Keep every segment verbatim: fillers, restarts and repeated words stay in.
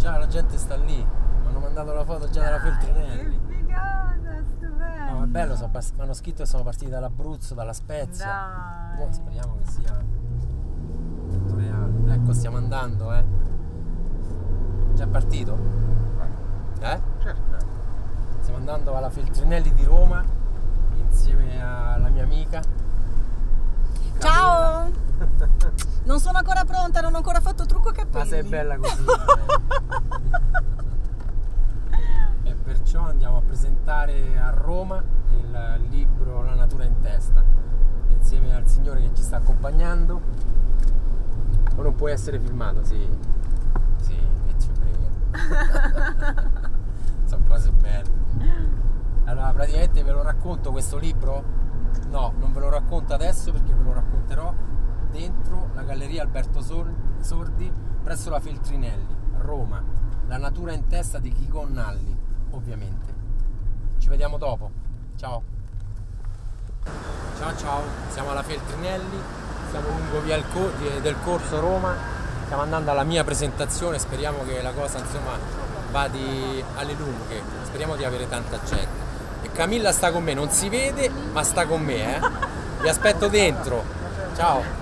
già la gente sta lì, mi hanno mandato la foto già della Feltrinelli. Che figata, stupendo. No, è bello, mi hanno scritto che sono partiti dall'Abruzzo, dalla Spezia. Dai. Oh, speriamo che sia tutto reale. Ecco, stiamo andando, eh. Già è partito? Eh? Certo. Stiamo andando alla Feltrinelli di Roma insieme alla mia amica. Ciao! Non sono ancora pronta, non ho ancora fatto trucco capelli. Ma sei bella così. E perciò andiamo a presentare a Roma il libro La natura in testa, insieme al signore che ci sta accompagnando. O non può essere filmato? Sì. Sì, che ci frega. Sono cose belle. Allora, praticamente ve lo racconto questo libro? No, non ve lo racconto adesso perché ve lo racconterò dentro la Galleria Alberto Sordi presso la Feltrinelli, a Roma. La natura in testa di Chico Nalli, ovviamente. Ci vediamo dopo. Ciao. Ciao ciao, siamo alla Feltrinelli, siamo lungo via del Corso Roma, stiamo andando alla mia presentazione, speriamo che la cosa insomma vada alle lunghe, speriamo di avere tanta gente. E Camilla sta con me, non si vede ma sta con me, eh. Vi aspetto dentro. Ciao.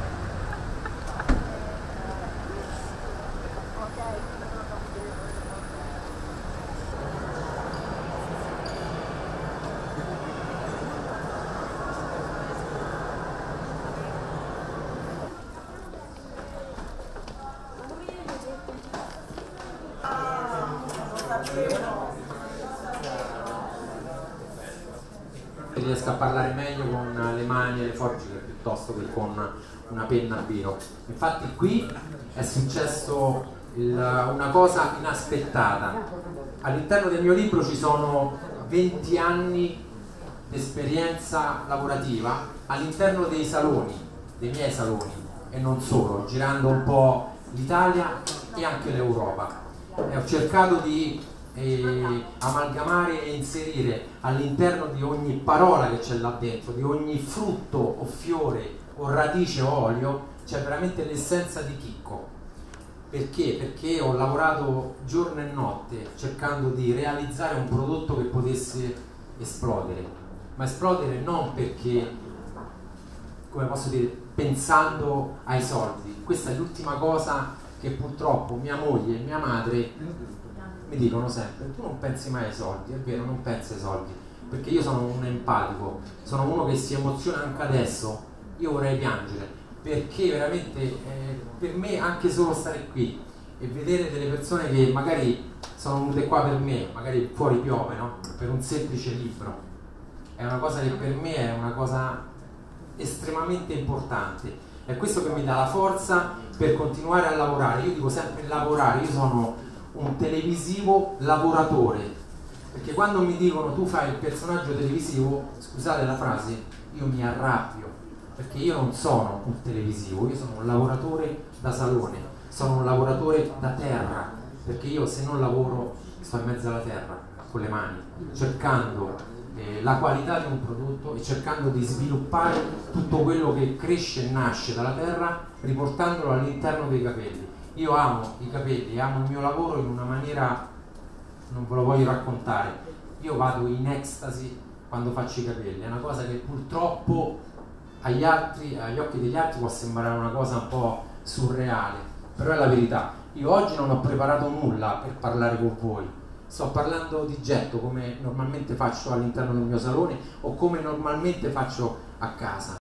Riesco a parlare meglio con le mani e le forbici piuttosto che con una penna a biro. Infatti qui è successo il, una cosa inaspettata. All'interno del mio libro ci sono venti anni di esperienza lavorativa all'interno dei saloni, dei miei saloni e non solo, girando un po' l'Italia e anche l'Europa. E ho cercato di E amalgamare e inserire all'interno di ogni parola che c'è là dentro, di ogni frutto o fiore o radice o olio, c'è veramente l'essenza di Chicco. Perché? Perché ho lavorato giorno e notte cercando di realizzare un prodotto che potesse esplodere, ma esplodere non perché, come posso dire, pensando ai soldi. Questa è l'ultima cosa che purtroppo mia moglie e mia madre mi dicono sempre: tu non pensi mai ai soldi. È vero, non penso ai soldi, perché io sono un empatico, sono uno che si emoziona anche adesso. Io vorrei piangere, perché veramente eh, per me anche solo stare qui e vedere delle persone che magari sono venute qua per me, magari fuori piove, no? Per un semplice libro, è una cosa che per me è una cosa estremamente importante. È questo che mi dà la forza per continuare a lavorare. Io dico sempre lavorare, io sono un televisivo lavoratore, perché quando mi dicono tu fai il personaggio televisivo, scusate la frase, io mi arrabbio, perché io non sono un televisivo, io sono un lavoratore da salone, sono un lavoratore da terra, perché io se non lavoro sto in mezzo alla terra con le mani, cercando eh, la qualità di un prodotto e cercando di sviluppare tutto quello che cresce e nasce dalla terra, riportandolo all'interno dei capelli. Io amo i capelli, amo il mio lavoro in una maniera, non ve lo voglio raccontare, io vado in estasi quando faccio i capelli, è una cosa che purtroppo agli altri, agli occhi degli altri può sembrare una cosa un po' surreale, però è la verità. Io oggi non ho preparato nulla per parlare con voi, sto parlando di getto come normalmente faccio all'interno del mio salone o come normalmente faccio a casa.